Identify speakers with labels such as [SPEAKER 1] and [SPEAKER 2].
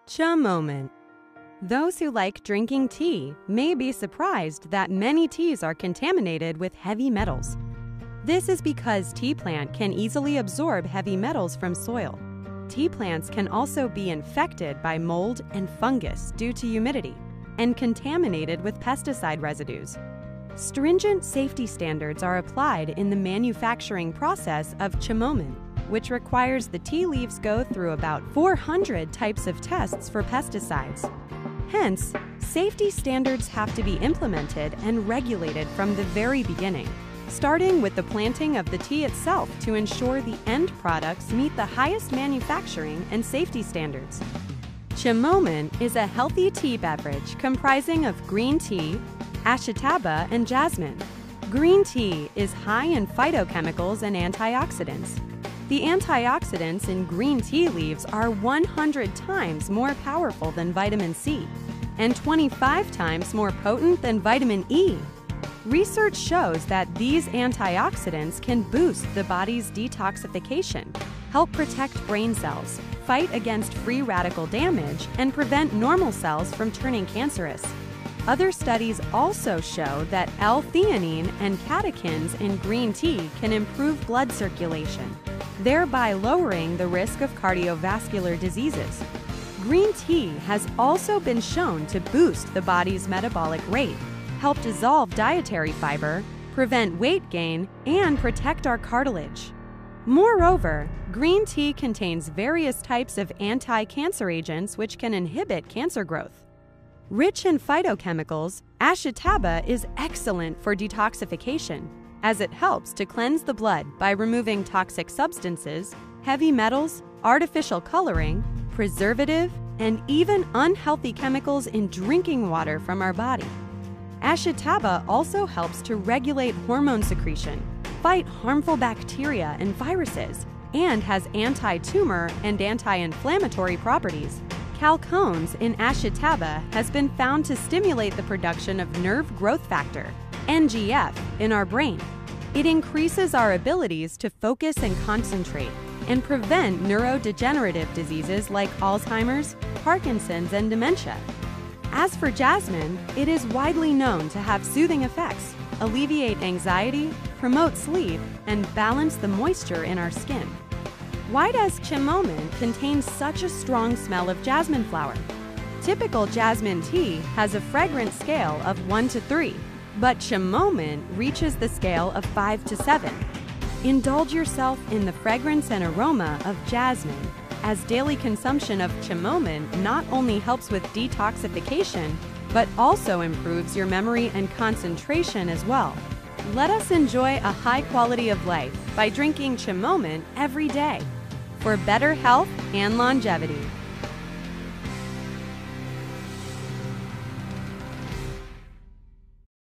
[SPEAKER 1] ChaMoment. Those who like drinking tea may be surprised that many teas are contaminated with heavy metals. This is because tea plant can easily absorb heavy metals from soil. Tea plants can also be infected by mold and fungus due to humidity and contaminated with pesticide residues. Stringent safety standards are applied in the manufacturing process of ChaMoment, which requires the tea leaves go through about 400 types of tests for pesticides. Hence, safety standards have to be implemented and regulated from the very beginning, starting with the planting of the tea itself to ensure the end products meet the highest manufacturing and safety standards. ChaMoment is a healthy tea beverage comprising of green tea, Ashitaba, and Jasmine. Green tea is high in phytochemicals and antioxidants. The antioxidants in green tea leaves are 100 times more powerful than vitamin C and 25 times more potent than vitamin E. Research shows that these antioxidants can boost the body's detoxification, help protect brain cells, fight against free radical damage, and prevent normal cells from turning cancerous. Other studies also show that L-theanine and catechins in green tea can improve blood circulation, thereby lowering the risk of cardiovascular diseases. Green tea has also been shown to boost the body's metabolic rate, help dissolve dietary fiber, prevent weight gain, and protect our cartilage. Moreover, green tea contains various types of anti-cancer agents which can inhibit cancer growth. Rich in phytochemicals, Ashitaba is excellent for detoxification, as it helps to cleanse the blood by removing toxic substances, heavy metals, artificial coloring, preservative, and even unhealthy chemicals in drinking water from our body. Ashitaba also helps to regulate hormone secretion, fight harmful bacteria and viruses, and has anti-tumor and anti-inflammatory properties. Chalcones in Ashitaba has been found to stimulate the production of nerve growth factor, NGF, in our brain. It increases our abilities to focus and concentrate and prevent neurodegenerative diseases like Alzheimer's, Parkinson's, and dementia. As for Jasmine, it is widely known to have soothing effects, alleviate anxiety, promote sleep, and balance the moisture in our skin. Why does ChaMoment contain such a strong smell of jasmine flower? Typical jasmine tea has a fragrance scale of 1 to 3, but ChaMoment reaches the scale of 5 to 7. Indulge yourself in the fragrance and aroma of jasmine, as daily consumption of ChaMoment not only helps with detoxification, but also improves your memory and concentration as well. Let us enjoy a high quality of life by drinking ChaMoment every day for better health and longevity.